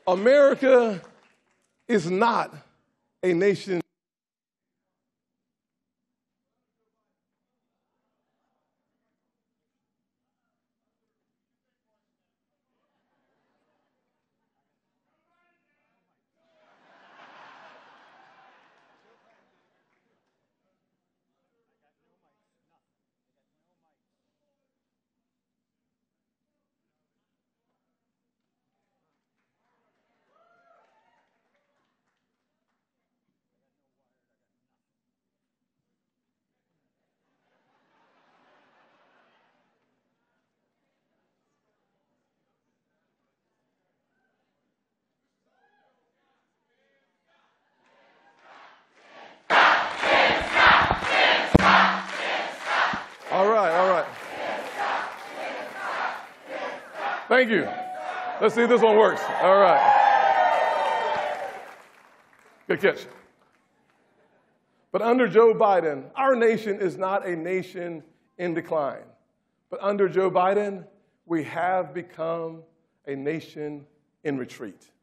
America is not a nation. All right. Thank you. Let's see if this one works. All right. Good catch. But under Joe Biden, our nation is not a nation in decline. But under Joe Biden, we have become a nation in retreat.